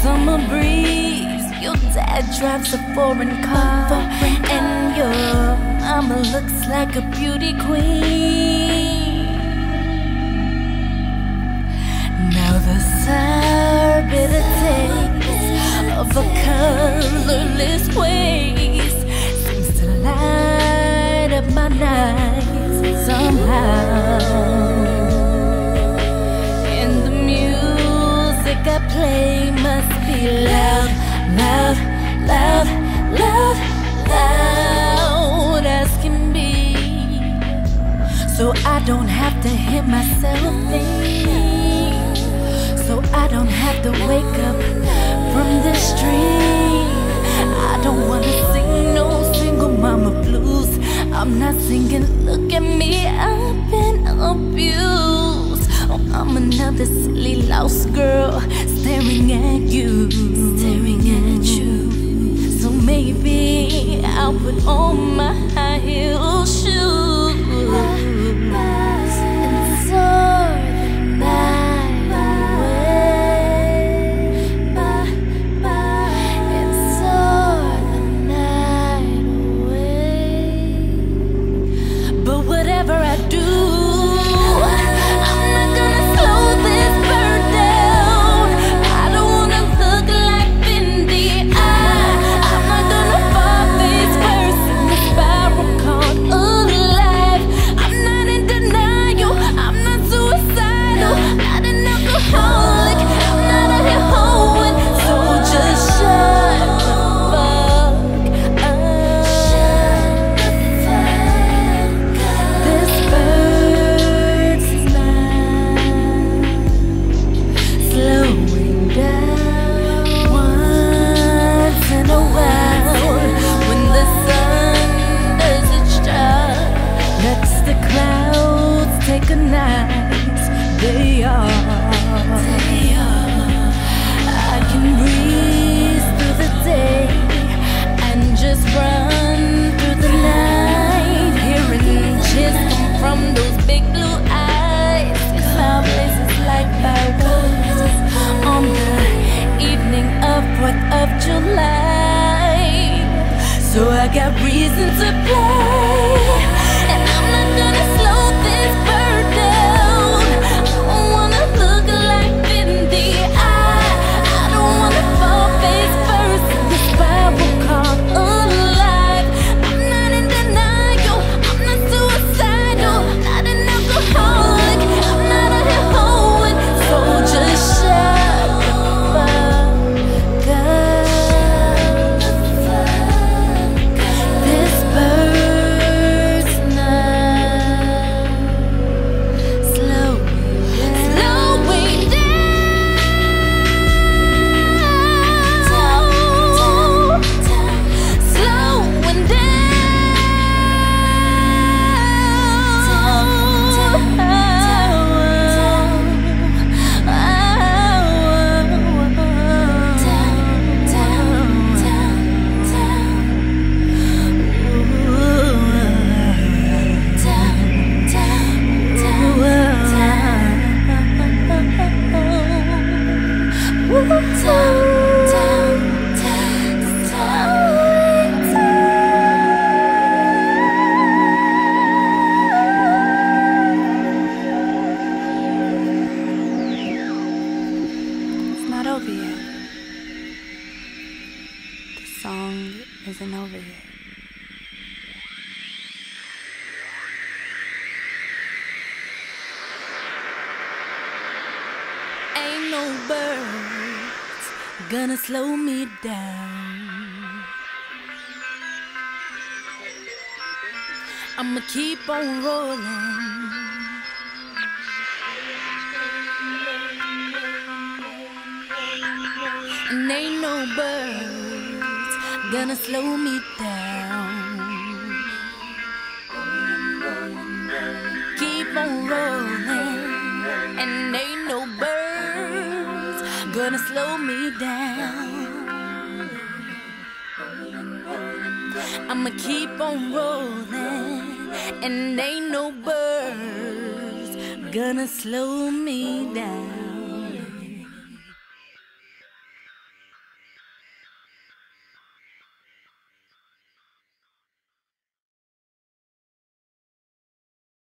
summer breeze. Your dad drives a foreign car, and your mama looks like a beauty queen. Now the sour bitter taste of a colorless waste seems to light up my nights somehow. And the music I play must be loud, loud, loud, loud, loud as can be, so I don't have to hear myself think, so I don't have to wake up from this dream. I don't wanna sing no single mama blues. I'm not singing, look at me, I've been abused. Oh, I'm another silly lost girl staring at you, staring at you. So maybe I'll put on my high heel shoes and soar the night away, and soar the night away. But whatever I do, they are. I can breeze through the day and just run through the night, hearing cheers come from those big blue eyes. It's my places like fireworks on the evening of 4th of July. So I got reason to play, and I'm not gonna slow this bird down. Over yet. The song isn't over yet. Ain't no birds gonna slow me down. I'ma keep on rolling. And ain't no birds gonna slow me down. Keep on rolling, and ain't no birds gonna slow me down. I'ma keep on rolling, and ain't no birds gonna slow me down.